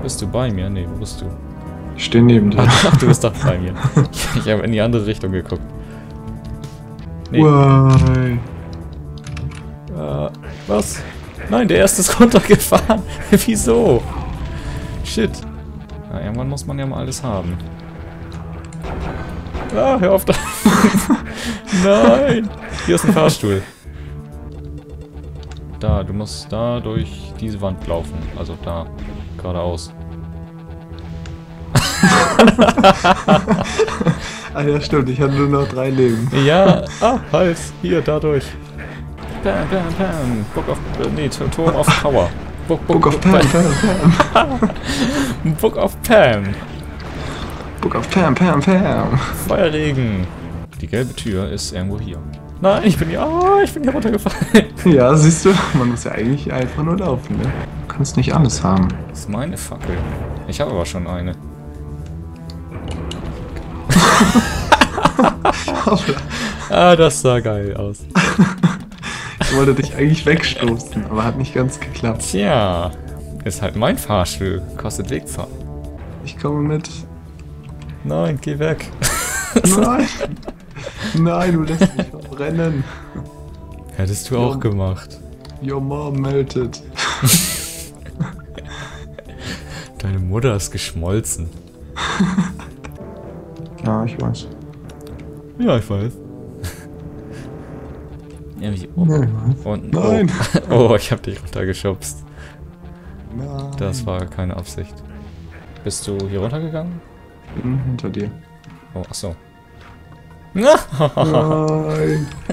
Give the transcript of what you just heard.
Bist du bei mir? Nee, wo bist du? Ich stehe neben dir. Ach, du bist doch bei mir. Ich habe in die andere Richtung geguckt. Nee. Why? Was? Nein, der erste ist runtergefahren. Wieso? Shit. Na, irgendwann muss man ja mal alles haben. Ah, hör auf da. Nein! Hier ist ein Fahrstuhl. Da, du musst da durch diese Wand laufen. Also da, geradeaus. Ah ja, stimmt, ich hatte nur noch 3 Leben. Ja, halt, hier, da durch. Pam, pam, pam. Book of, nee, Turm of Power. Book of Pam, Pam. Book of Pam. Book of Pam, Pam, Pam. Feuerregen. Die gelbe Tür ist irgendwo hier. Nein, ich bin hier runtergefallen. Ja, siehst du, man muss ja eigentlich einfach nur laufen, ne? Du kannst nicht alles haben. Das ist meine Fackel. Ich habe aber schon eine. Das sah geil aus. Ich wollte dich eigentlich wegstoßen, aber hat nicht ganz geklappt. Tja, ist halt mein Fahrstuhl. Kostet Wegfahrt. Ich komme mit. Nein, geh weg. Nein! Nein, du lässt mich verbrennen. Hättest du auch gemacht. Your mom melted. Deine Mutter ist geschmolzen. Ja, ich weiß. Ja, ich weiß. Irgendwie unten. Nein! Oh, ich hab dich runtergeschubst. Nein! Das war keine Absicht. Bist du hier runtergegangen? Hinter dir. Oh, achso. Nein!